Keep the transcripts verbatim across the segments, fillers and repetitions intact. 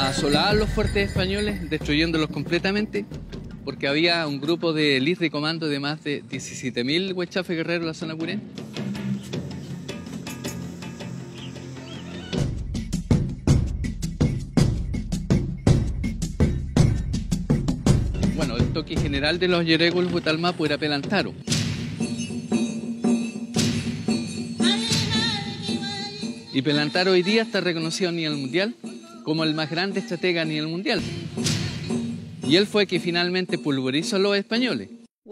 asolaban los fuertes españoles, destruyéndolos completamente, porque había un grupo de élite de comando de más de diecisiete mil huechafes guerreros en la zona Curén. Bueno, el toque general de los Yeregul Butalmapu era Pelantaro. Y Pelantaro hoy día está reconocido a nivel mundial como el más grande estratega a nivel mundial. Y él fue que finalmente pulverizó a los españoles.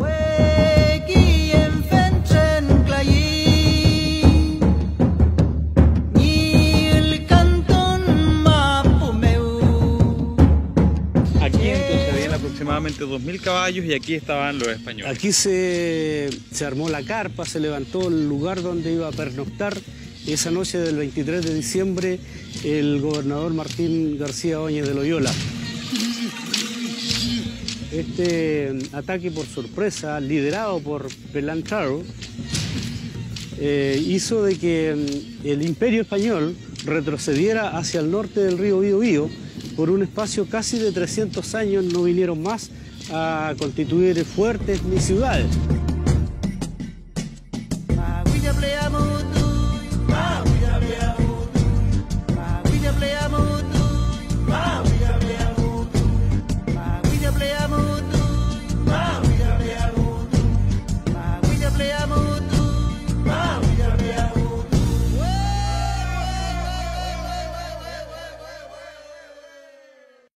Aquí entonces habían aproximadamente dos mil caballos y aquí estaban los españoles. Aquí se, se armó la carpa, se levantó el lugar donde iba a pernoctar. Esa noche del veintitrés de diciembre, el gobernador Martín García Óñez de Loyola. Este ataque por sorpresa, liderado por Pelantaro, eh, hizo de que el imperio español retrocediera hacia el norte del río Biobío. Por un espacio casi de trescientos años no vinieron más a constituir fuertes ni ciudades.